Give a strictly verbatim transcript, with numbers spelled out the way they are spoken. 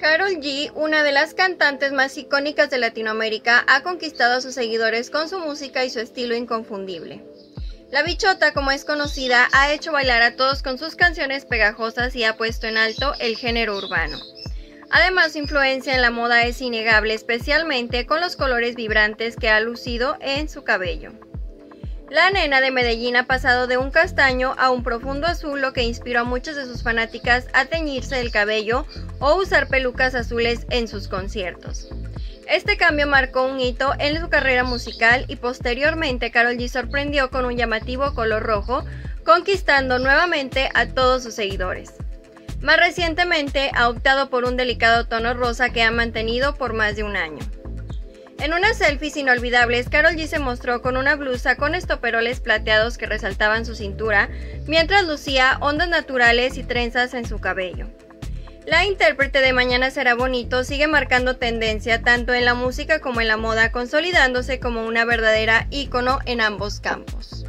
Karol G, una de las cantantes más icónicas de Latinoamérica, ha conquistado a sus seguidores con su música y su estilo inconfundible. La bichota, como es conocida, ha hecho bailar a todos con sus canciones pegajosas y ha puesto en alto el género urbano. Además, su influencia en la moda es innegable, especialmente con los colores vibrantes que ha lucido en su cabello. La nena de Medellín ha pasado de un castaño a un profundo azul, lo que inspiró a muchas de sus fanáticas a teñirse el cabello o usar pelucas azules en sus conciertos. Este cambio marcó un hito en su carrera musical y posteriormente Karol G sorprendió con un llamativo color rojo, conquistando nuevamente a todos sus seguidores. Más recientemente ha optado por un delicado tono rosa que ha mantenido por más de un año. En unas selfies inolvidables, Karol G se mostró con una blusa con estoperoles plateados que resaltaban su cintura, mientras lucía ondas naturales y trenzas en su cabello. La intérprete de Mañana será bonito sigue marcando tendencia tanto en la música como en la moda, consolidándose como una verdadera ícono en ambos campos.